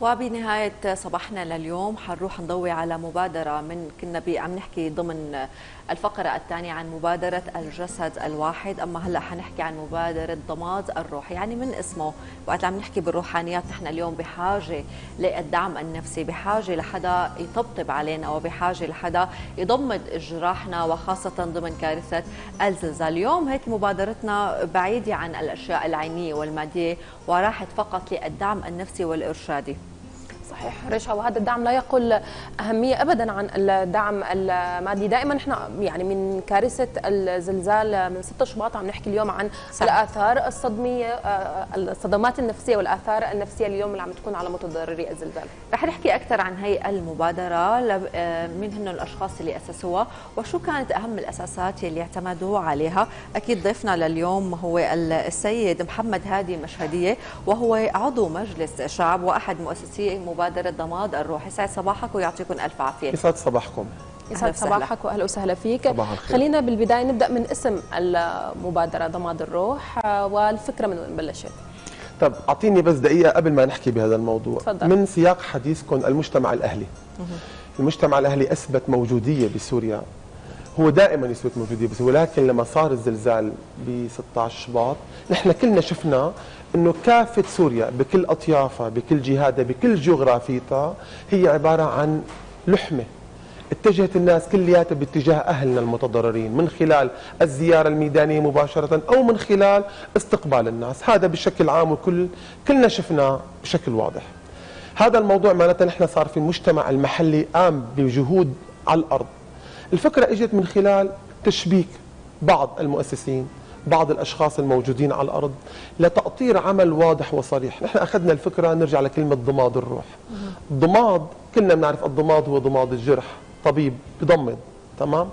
وبنهاية صباحنا لليوم حنروح نضوي على مبادرة كنا عم نحكي ضمن الفقرة الثانية عن مبادرة الجسد الواحد، أما هلأ حنحكي عن مبادرة ضماد الروح. يعني من اسمه وقت عم نحكي بالروحانيات نحن اليوم بحاجة للدعم النفسي، بحاجة لحدا يطبطب علينا وبحاجة لحدا يضمد جراحنا، وخاصة ضمن كارثة الزلزال. اليوم هيك مبادرتنا بعيدة عن الأشياء العينية والمادية وراحت فقط للدعم النفسي والإرشادي. صحيح رشا، وهذا الدعم لا يقل أهمية أبدا عن الدعم المادي. دائما نحن يعني من كارثة الزلزال من 6 شباط عم نحكي اليوم عن الآثار الصدمية، الصدمات النفسية والآثار النفسية اليوم اللي عم تكون على متضرري الزلزال. رح نحكي أكثر عن هي المبادرة، مين هن الأشخاص اللي أسسوها وشو كانت أهم الأساسات اللي اعتمدوا عليها. أكيد ضيفنا لليوم هو السيد محمد هادي مشهدية، وهو عضو مجلس شعب وأحد مؤسسي مبادرة ضماد الروح. يسعد صباحك ويعطيكم ألف عافية. يسعد صباحكم. يسعد صباحك واهلا وسهلا فيك. صباح الخير. خلينا بالبدايه نبدا من اسم المبادره ضماد الروح والفكره من وين بلشت. طب اعطيني بس دقيقه قبل ما نحكي بهذا الموضوع. فضل. من سياق حديثكم المجتمع الاهلي. المجتمع الاهلي اثبت موجوديه بسوريا، هو دائما يثبت موجوديه بس، ولكن لما صار الزلزال ب 16 شباط نحن كلنا شفنا انه كافه سوريا بكل اطيافها بكل جهاتها بكل جغرافيتها هي عباره عن لحمه. اتجهت الناس كلياتها باتجاه اهلنا المتضررين من خلال الزياره الميدانيه مباشره او من خلال استقبال الناس، هذا بشكل عام كلنا شفناه بشكل واضح. هذا الموضوع معناته نحن صار في المجتمع المحلي قام بجهود على الارض. الفكره اجت من خلال تشبيك بعض المؤسسين، بعض الاشخاص الموجودين على الارض لتأطير عمل واضح وصريح. نحن اخذنا الفكره نرجع لكلمه ضماد الروح. الضماد كلنا بنعرف الضماد هو ضماد الجرح، طبيب بضمد، تمام؟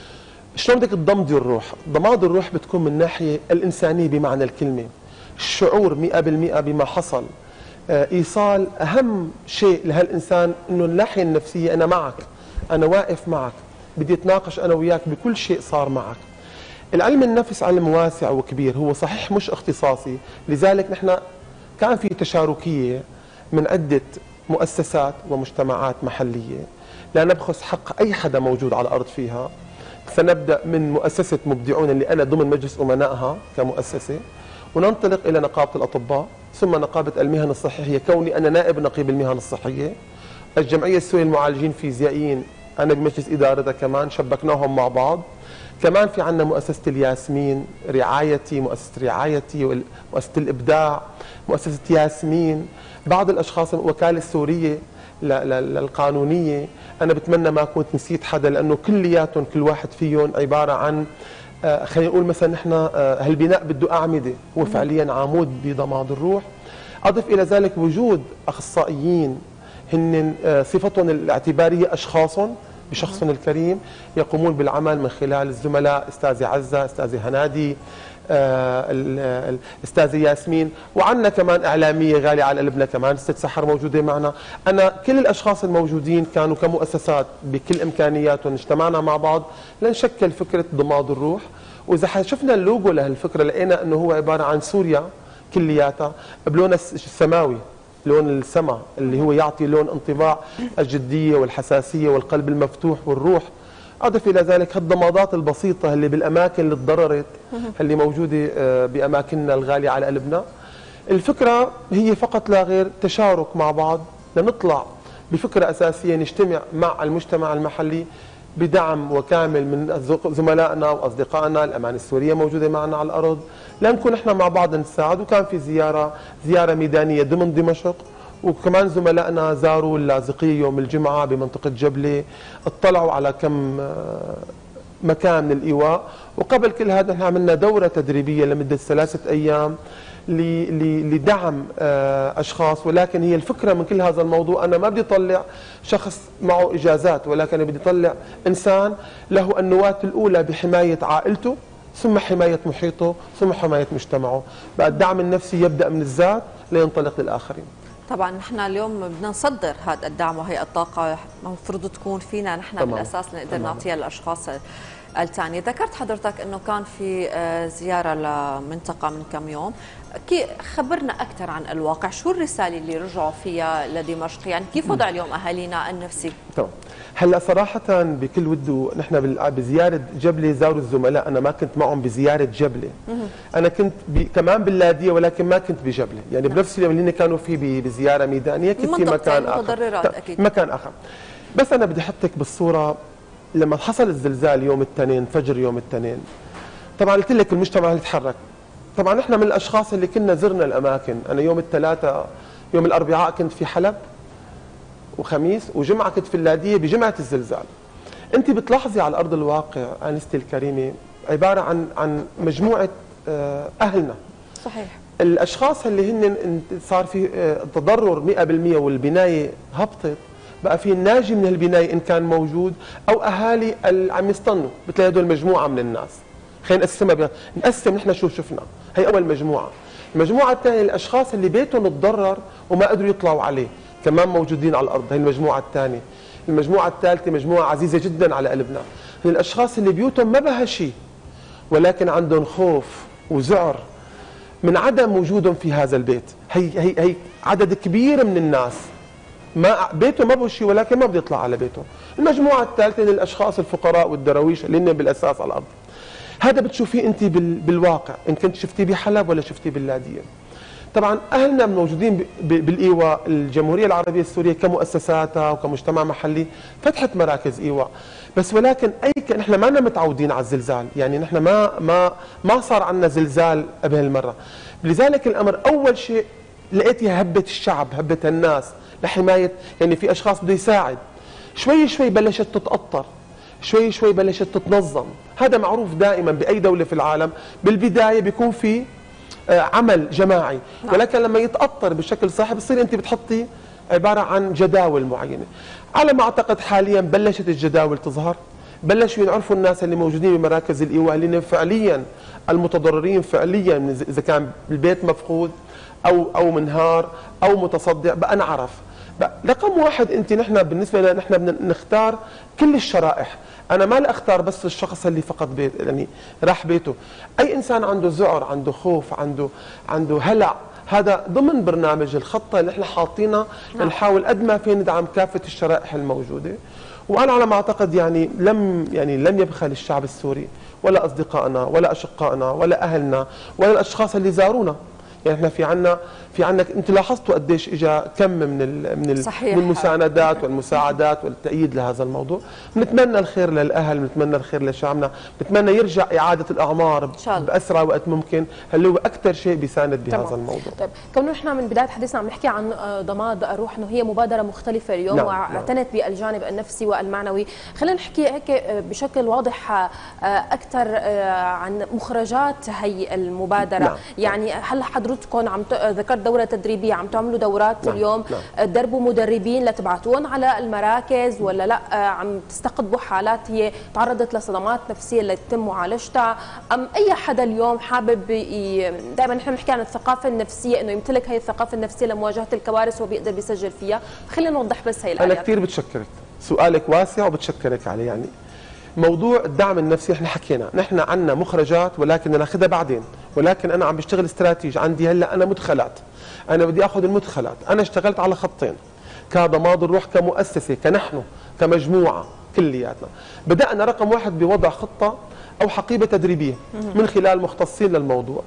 شلون بدك تضمدي الروح؟ ضماد الروح بتكون من الناحيه الانسانيه بمعنى الكلمه، الشعور 100% بما حصل، ايصال اهم شيء لهالانسان انه الناحيه النفسيه انا معك، انا واقف معك، بدي اتناقش انا وياك بكل شيء صار معك. العلم النفس علم واسع وكبير، هو صحيح مش اختصاصي، لذلك نحن كان في تشاركيه من عده مؤسسات ومجتمعات محليه لا نبخس حق اي حدا موجود على الارض فيها. سنبدا من مؤسسه مبدعون اللي انا ضمن مجلس امنائها كمؤسسه، وننطلق الى نقابه الاطباء، ثم نقابه المهن الصحيه كوني انا نائب نقيب المهن الصحيه، الجمعيه السوريه للمعالجين الفيزيائيين انا بمجلس ادارتها كمان شبكناهم مع بعض. كمان في عندنا مؤسسه الياسمين رعايتي، مؤسسه رعايتي ومؤسسه الابداع، مؤسسه ياسمين، بعض الاشخاص الوكاله السوريه للقانونيه. انا بتمنى ما كنت نسيت حدا لانه كلياتهم كل واحد فيهم عباره عن خلينا نقول مثلا نحن هالبناء بده اعمده، هو فعليا عمود بضماد الروح. اضف الى ذلك وجود اخصائيين هن صفتهم الاعتباريه اشخاصهم بشخصهم الكريم يقومون بالعمل من خلال الزملاء استاذه عزه، استاذه هنادي، الاستاذه ياسمين، وعندنا كمان اعلاميه غاليه على قلبنا كمان استاذ سحر موجوده معنا. انا كل الاشخاص الموجودين كانوا كمؤسسات بكل امكانياتهم اجتمعنا مع بعض لنشكل فكره ضماد الروح. واذا شفنا اللوجو لهالفكره لقينا انه هو عباره عن سوريا كلياتها بلون السماوي، لون السماء اللي هو يعطي لون انطباع الجديه والحساسيه والقلب المفتوح والروح. اضف الى ذلك هالضمادات البسيطه اللي بالاماكن اللي تضررت اللي موجوده باماكننا الغاليه على قلبنا. الفكره هي فقط لا غير تشارك مع بعض لنطلع بفكره اساسيه نجتمع مع المجتمع المحلي بدعم وكامل من زملائنا واصدقائنا. الامانه السوريه موجوده معنا على الارض لنكون احنا مع بعض نساعد. وكان في زياره ميدانيه ضمن دمشق، وكمان زملائنا زاروا اللاذقيه يوم الجمعه بمنطقه جبله، اطلعوا على كم مكان من الايواء. وقبل كل هذا نحن عملنا دوره تدريبيه لمده 3 ايام لدعم اشخاص. ولكن هي الفكره من كل هذا الموضوع انا ما بدي اطلع شخص معه اجازات، ولكن بدي اطلع انسان له النواه الاولى بحمايه عائلته، ثم حمايه محيطه، ثم حمايه مجتمعه. بقى الدعم النفسي يبدا من الذات لينطلق للاخرين. طبعا نحن اليوم بدنا نصدر هذا الدعم وهي الطاقة المفروض تكون فينا نحن تمام. بالاساس نقدر نعطيها للاشخاص الثانيه. ذكرت حضرتك انه كان في زياره لمنطقه من كم يوم، خبرنا اكثر عن الواقع، شو الرساله اللي رجعوا فيها لدمشق؟ يعني كيف وضع اليوم اهالينا النفسي؟ تمام. هلا صراحه بكل وده نحن بزياره جبله زاروا الزملاء، انا ما كنت معهم بزياره جبله. انا كنت كمان باللاديه ولكن ما كنت بجبله، يعني بنفس اليوم اللي كانوا فيه بزياره ميدانيه كنت في مكان اخر، متضررات اكيد مكان اخر. بس انا بدي احطك بالصوره لما حصل الزلزال يوم الاثنين فجر يوم الاثنين، طبعا قلت لك المجتمع اللي تحرك. طبعا نحن من الاشخاص اللي كنا زرنا الاماكن، انا يوم الثلاثاء يوم الاربعاء كنت في حلب وخميس وجمعه كنت في اللاديه بجمعه الزلزال. انت بتلاحظي على ارض الواقع انستي الكريمه عباره عن مجموعه اهلنا. صحيح. الاشخاص اللي هن صار في تضرر 100% والبنايه هبطت، بقى في الناجي من البنايه ان كان موجود او اهالي عم يستنوا، بتلاقي هدول مجموعه من الناس. خلينا نقسمها نقسم نحن شو شفنا، هي اول مجموعه. المجموعه الثانيه الاشخاص اللي بيتهم تضرر وما قدروا يطلعوا عليه، كمان موجودين على الارض، هي المجموعه الثانيه. المجموعه الثالثه مجموعه عزيزه جدا على قلبنا، هي الاشخاص اللي بيوتهم ما بها شيء ولكن عندهم خوف وذعر من عدم وجودهم في هذا البيت. هي عدد كبير من الناس ما بيته ما بده شيء ولكن ما بده يطلع على بيته. المجموعه الثالثه للاشخاص الفقراء والدراويش اللي هن بالاساس على الارض. هذا بتشوفيه انت بالواقع ان كنت شفتيه بحلب ولا شفتيه باللاديه. طبعا اهلنا موجودين بالايواء، الجمهوريه العربيه السوريه كمؤسساتها وكمجتمع محلي فتحت مراكز ايواء، بس ولكن نحن ما متعودين على الزلزال، يعني نحن ما صار عندنا زلزال قبل هالمره. لذلك الامر اول شيء لقيتها هبه الشعب، هبه الناس لحمايه، يعني في اشخاص بده يساعد. شوي شوي بلشت تتأطر، شوي شوي بلشت تتنظم. هذا معروف دائما باي دوله في العالم، بالبدايه بيكون في عمل جماعي، ولكن لما يتأطر بشكل صحيح بتصير انت بتحطي عباره عن جداول معينه. على ما اعتقد حاليا بلشت الجداول تظهر، بلشوا يعرفوا الناس اللي موجودين بمراكز الايواء اللي فعليا المتضررين فعليا، اذا كان البيت مفقود او منهار او متصدع، بقى نعرف. رقم واحد انت نحن بالنسبه لنا نحن بدنا نختار كل الشرائح. انا ما اختار بس الشخص اللي فقد بيت، يعني راح بيته. اي انسان عنده ذعر، عنده خوف، عنده هلع، هذا ضمن برنامج الخطه اللي احنا حاطينها لنحاول قد ما فينا ندعم كافه الشرائح الموجوده. وانا على ما اعتقد يعني لم يبخل الشعب السوري ولا اصدقائنا ولا اشقائنا ولا اهلنا ولا الاشخاص اللي زارونا. يعني احنا في عندنا انتم لاحظتوا قديش اجى كم من المساندات والمساعدات والتأييد لهذا الموضوع. بنتمنى الخير للاهل، بنتمنى الخير لشعبنا، بنتمنى يرجع اعاده الاعمار باسرع وقت ممكن، اللي هو اكثر شيء بيساند بهذا الموضوع. طيب كونه نحن من بدايه حديثنا عم نحكي عن ضماد الروح انه هي مبادره مختلفه اليوم واعتنت بالجانب النفسي والمعنوي، خلينا نحكي هيك بشكل واضح اكثر عن مخرجات هي المبادره. يعني هل حضرتكم عم ذكرت دوره تدريبيه، عم تعملوا دورات اليوم؟ تدربوا مدربين لتبعتوهم على المراكز ولا لا عم تستقطبوا حالات هي تعرضت لصدمات نفسيه اللي يتم معالجتها، ام اي حدا اليوم حابب دائما نحن بنحكي عن الثقافه النفسيه انه يمتلك هي الثقافه النفسيه لمواجهه الكوارث وبيقدر بيسجل فيها؟ خلينا نوضح بس هي الآيات. انا كثير بتشكرك، سؤالك واسع وبتشكرك عليه. يعني موضوع الدعم النفسي احنا حكينا، نحن عندنا مخرجات ولكن ناخذها بعدين، ولكن انا عم بشتغل استراتيجي. عندي هلا انا مدخلات، انا بدي اخذ المدخلات. انا اشتغلت على خطين كضماد الروح كمؤسسه، كنحن كمجموعه كلياتنا. بدانا رقم واحد بوضع خطه او حقيبه تدريبيه من خلال مختصين للموضوع.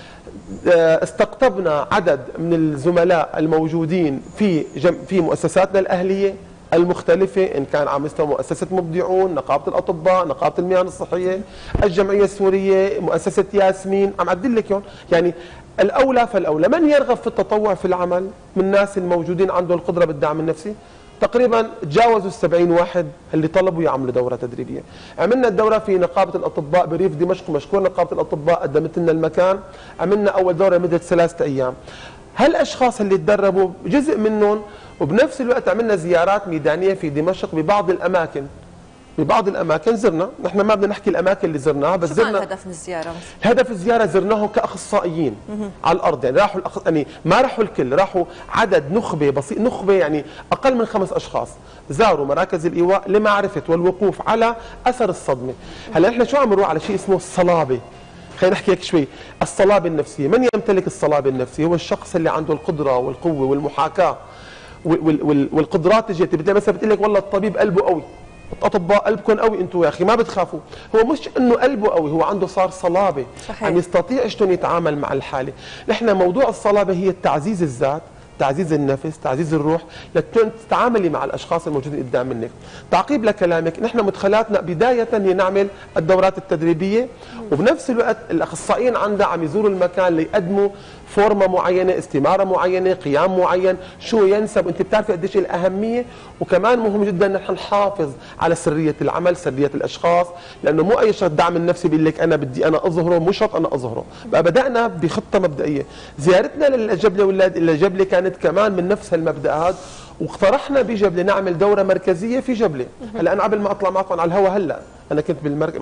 استقطبنا عدد من الزملاء الموجودين في مؤسساتنا الاهليه المختلفة، إن كان على مستوى مؤسسة مبدعون، نقابة الأطباء، نقابة المهن الصحية، الجمعية السورية، مؤسسة ياسمين، عم أعدل لك يعني الأولى فالأولى. من يرغب في التطوع في العمل من الناس الموجودين عنده القدرة بالدعم النفسي؟ تقريبا تجاوزوا 70 واحد اللي طلبوا يعملوا دورة تدريبية. عملنا الدورة في نقابة الأطباء بريف دمشق، مشكور نقابة الأطباء قدمت لنا المكان. عملنا أول دورة مدة 3 أيام. هالأشخاص اللي تدربوا جزء منهم، وبنفس الوقت عملنا زيارات ميدانية في دمشق ببعض الأماكن ببعض الاماكن زرنا، نحن ما بدنا نحكي الاماكن اللي زرناها، بس شو كان زرنا. الهدف من الزياره؟ هدف الزياره زرناه كاخصائيين على الارض، يعني راحوا يعني ما راحوا الكل، راحوا عدد نخبه بسيط، نخبه يعني اقل من 5 اشخاص زاروا مراكز الايواء لمعرفه والوقوف على اثر الصدمه. هلا نحن شو عم نروح على شيء اسمه الصلابه. خلينا نحكي هيك شوي، الصلابه النفسيه، من يمتلك الصلابه النفسيه؟ هو الشخص اللي عنده القدره والقوه والمحاكاه والقدرات الجديده. بتلاقي مثلا بتقول لك والله الطبيب قلبه قوي، الاطباء قلبكم قوي انتم يا اخي ما بتخافوا. هو مش انه قلبه قوي، هو عنده صار صلابه، عم يستطيع شلون يتعامل مع الحاله. نحن موضوع الصلابه هي تعزيز الذات، تعزيز النفس، تعزيز الروح، لتتعاملي مع الاشخاص الموجودين قدام منك. تعقيب لكلامك، نحن مدخلاتنا بدايه هي نعمل الدورات التدريبيه، وبنفس الوقت الاخصائيين عندنا عم يزوروا المكان ليقدموا فورمه معينه، استماره معينه، قيام معين، شو ينسب. انت بتعرفي قديش الاهميه، وكمان مهم جدا نحن نحافظ على سريه العمل، سريه الاشخاص، لانه مو اي شخص الدعم النفسي بيقول لك انا بدي انا اظهره، مو شرط انا اظهره. بقى بدانا بخطه مبدئيه. زيارتنا للجبله والجبله كانت كمان من نفس المبدأات، واقترحنا بجبله نعمل دوره مركزيه في جبله. هلا انا قبل ما اطلع معكم على الهواء، هلا انا كنت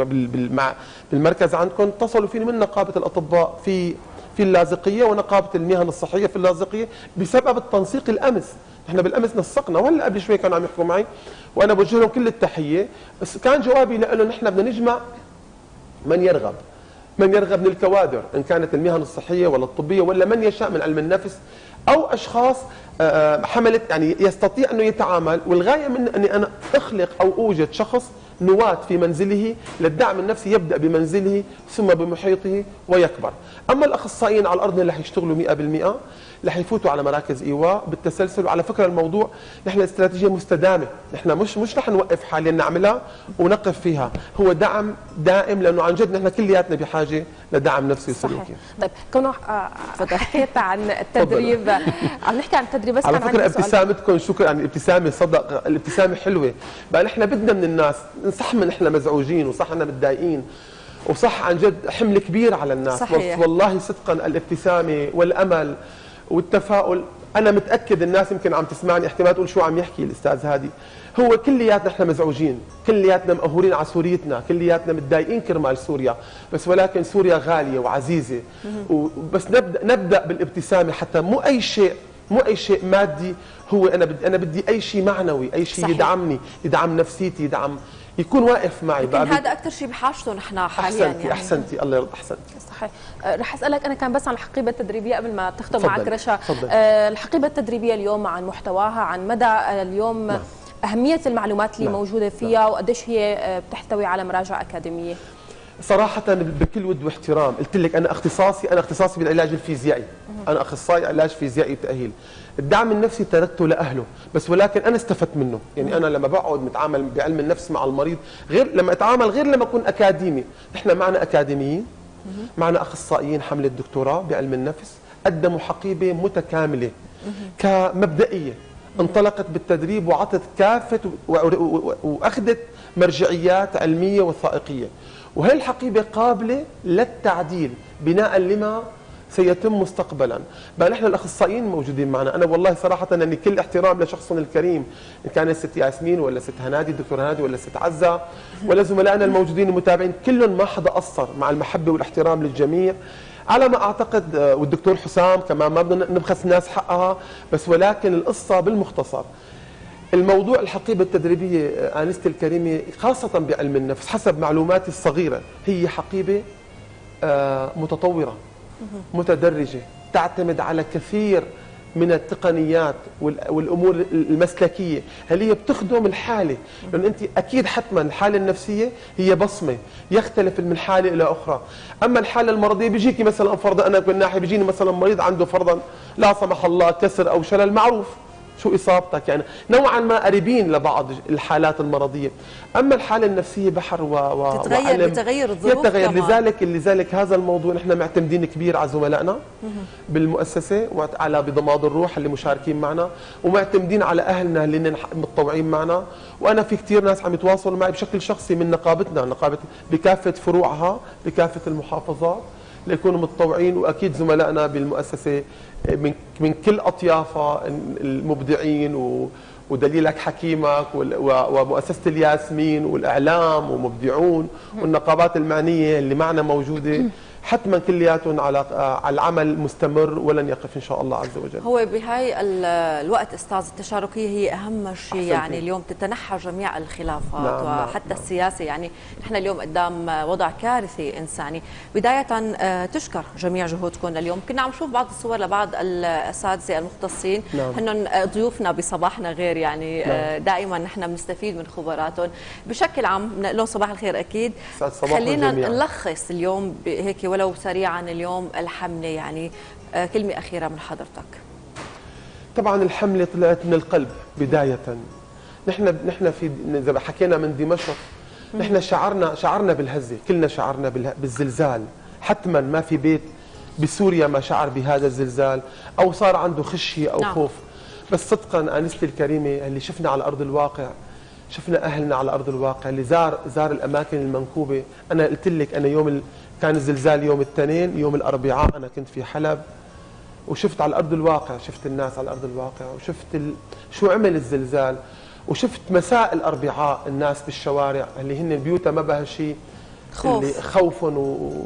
بالمركز عندكم، اتصلوا فيني من نقابه الاطباء في اللاذقيه ونقابه المهن الصحيه في اللاذقيه بسبب التنسيق الامس. نحن بالامس نسقنا، وهلا قبل شوي كانوا عم يحكوا معي وانا بوجه لهم كل التحيه، بس كان جوابي له نحن بدنا نجمع من يرغب من الكوادر، ان كانت المهن الصحيه ولا الطبيه ولا من يشاء من علم النفس، او اشخاص حملت يعني يستطيع انه يتعامل. والغايه من اني انا اخلق او اوجد شخص نواة في منزله للدعم النفسي، يبدا بمنزله ثم بمحيطه ويكبر. اما الاخصائيين على الارض اللي رح يشتغلوا 100% رح يفوتوا على مراكز ايواء بالتسلسل. وعلى فكره الموضوع نحن استراتيجيه مستدامه، نحن مش رح نوقف حاليا نعملها ونقف فيها، هو دعم دائم، لانه عن جد نحن كلياتنا بحاجه لدعم نفسي وسلوكي. طيب كونه حكيت عن التدريب، عم نحكي عن التدريب، بس على فكره ابتسامتكم شكرا، يعني الابتسامه صدق، الابتسامه حلوه. بقى نحن بدنا من الناس، صح من نحن مزعوجين وصح احنا متضايقين وصح عن جد حمل كبير على الناس، صحيح. والله صدقا الابتسامه والامل والتفاؤل، انا متاكد الناس يمكن عم تسمعني احتمال تقول شو عم يحكي الاستاذ هادي. هو كلياتنا احنا مزعوجين، كلياتنا مقهورين على سوريتنا، كلياتنا متضايقين كرمال سوريا، بس ولكن سوريا غاليه وعزيزه. وبس نبدا بالابتسامه، حتى مو اي شيء مادي، هو انا بدي اي شيء معنوي، اي شيء يدعمني، يدعم نفسيتي، يكون واقف معي. يمكن هذا اكثر شيء بحاجته نحن حاليا. احسنتي الله يرضى، احسنتي. صحيح. رح اسالك انا كان بس عن الحقيبه التدريبيه قبل ما تختم معك رشا. الحقيبه التدريبيه اليوم عن محتواها، عن مدى اليوم نعم. اهميه المعلومات اللي نعم. موجوده فيها نعم. وقديش هي بتحتوي على مراجع اكاديميه. صراحة بكل ود واحترام، قلت لك أنا اختصاصي بالعلاج الفيزيائي، أنا أخصائي علاج فيزيائي وتأهيل. الدعم النفسي تركته لأهله، بس ولكن أنا استفدت منه، يعني أنا لما بقعد متعامل بعلم النفس مع المريض غير لما أتعامل، غير لما أكون أكاديمي. نحن معنا أكاديميين، معنا أخصائيين حملة دكتوراه بعلم النفس، قدموا حقيبة متكاملة كمبدئية، انطلقت بالتدريب وعطت كافة وأخذت مرجعيات علمية وثائقية. وهي الحقيبة قابلة للتعديل بناء لما سيتم مستقبلا. بقى نحن الاخصائيين موجودين معنا، انا والله صراحه اني كل احترام لشخصنا الكريم، ان كان الست ياسمين ولا الست هنادي، الدكتور هنادي ولا الست عزه ولا زملائنا الموجودين المتابعين، كلهم ما حدا قصر، مع المحبه والاحترام للجميع على ما اعتقد. والدكتور حسام كمان ما بدنا نبخس الناس حقها، بس ولكن القصه بالمختصر. الموضوع الحقيبة التدريبية آنستي الكريمة خاصة بعلم النفس حسب معلوماتي الصغيرة هي حقيبة متطورة متدرجة، تعتمد على كثير من التقنيات والأمور المسلكية اللي هي بتخدم الحالة، لأن أنت أكيد حتما الحالة النفسية هي بصمة يختلف من حالة إلى أخرى. أما الحالة المرضية بيجيكي مثلا فرضا أنا من ناحية بيجيني مثلا مريض عنده فرضا لا سمح الله كسر أو شلل، معروف شو إصابتك، يعني نوعا ما قريبين لبعض الحالات المرضية. أما الحالة النفسية بحر تتغير بتغير الظروف كمان. لذلك هذا الموضوع نحن معتمدين كبير على زملائنا بالمؤسسة وعلى بضماد الروح اللي مشاركين معنا، ومعتمدين على أهلنا اللي متطوعين معنا. وأنا في كثير ناس عم يتواصلوا معي بشكل شخصي من نقابتنا، بكافة فروعها بكافة المحافظات، ليكونوا متطوعين، واكيد زملائنا بالمؤسسه من كل اطيافها المبدعين ودليلك حكيمك ومؤسسه الياسمين والاعلام ومبدعون والنقابات المعنيه اللي معنا موجوده، حتما كلياتهم على العمل مستمر ولن يقف ان شاء الله عز وجل. هو بهاي الوقت استاذ التشاركيه هي اهم شيء، يعني اليوم تتنحى جميع الخلافات. نعم وحتى نعم السياسه، يعني نحن اليوم قدام وضع كارثي انساني. بدايه تشكر جميع جهودكم اليوم. كنا عم نشوف بعض الصور لبعض الاساتذه المختصين، نعم هن ضيوفنا بصباحنا غير، يعني نعم دائما نحن بنستفيد من خبراتهم. بشكل عام بنقول لهم صباح الخير اكيد. خلينا نلخص اليوم هيك ولو سريعا اليوم الحملة، يعني كلمة أخيرة من حضرتك. طبعا الحملة طلعت من القلب بداية. نحن في إذا ما حكينا من دمشق، نحن شعرنا بالهزة، كلنا شعرنا بالزلزال. حتما ما في بيت بسوريا ما شعر بهذا الزلزال أو صار عنده خشية أو خوف. بس صدقا أنستي الكريمة، اللي شفنا على أرض الواقع، شفنا أهلنا على أرض الواقع، اللي زار الأماكن المنكوبة. أنا قلت لك أنا كان الزلزال يوم الاثنين، يوم الأربعاء أنا كنت في حلب وشفت على أرض الواقع، شفت الناس على أرض الواقع وشفت شو عمل الزلزال، وشفت مساء الأربعاء الناس بالشوارع اللي هن بيوتها ما بها شيء، اللي خوفا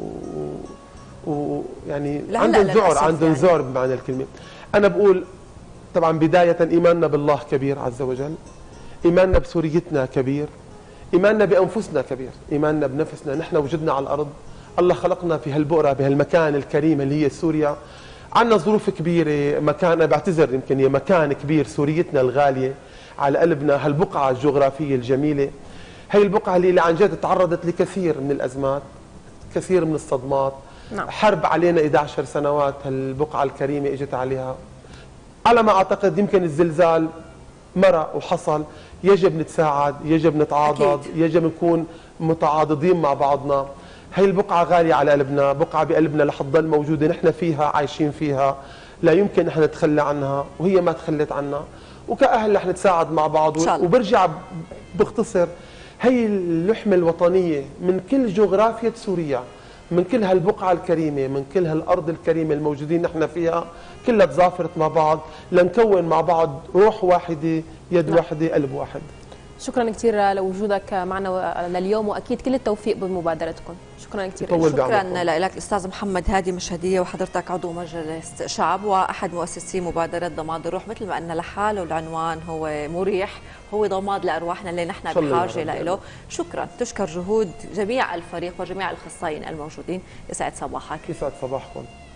يعني عندهم ذعر بمعنى الكلمة. أنا بقول طبعا بداية إيماننا بالله كبير عز وجل، إيماننا بسوريتنا كبير، إيماننا بأنفسنا كبير، إيماننا بنفسنا. نحن وجدنا على الأرض، الله خلقنا في هالبؤرة بهالمكان الكريم اللي هي سوريا. عندنا ظروف كبيرة، مكان بعتذر يمكن هي مكان كبير، سوريتنا الغالية على قلبنا، هالبقعة الجغرافية الجميلة. هي البقعة اللي عن جد تعرضت لكثير من الأزمات، كثير من الصدمات. نعم. حرب علينا 11 سنوات، هالبقعة الكريمة اجت عليها. على ما أعتقد يمكن الزلزال مرة وحصل، يجب نتساعد، يجب نتعاضد، يجب نكون متعاضدين مع بعضنا. هي البقعة غالية على قلبنا، بقعة بقلبنا رح تضل موجودة، نحن فيها عايشين فيها، لا يمكن نحن نتخلى عنها وهي ما تخلت عنا، وكأهل رح نتساعد مع بعض. وبرجع بختصر، هي اللحمة الوطنية من كل جغرافيا سوريا، من كل هالبقعة الكريمة، من كل هالأرض الكريمة الموجودين نحن فيها، كلها تظافرت مع بعض لنكون مع بعض روح واحدة، يد واحدة، قلب واحد. شكرا كثير لوجودك معنا لليوم، واكيد كل التوفيق بمبادرتكم. شكرا كثير. شكرا لك الاستاذ محمد هادي مشهديه، وحضرتك عضو مجلس شعب واحد مؤسسي مبادره ضماد الروح. مثل ما قلنا لحاله العنوان هو مريح، هو ضماد لارواحنا اللي نحن بحاجه له. شكرا، تشكر جهود جميع الفريق وجميع الاخصائيين الموجودين. يسعد صباحك. يسعد صباحكم.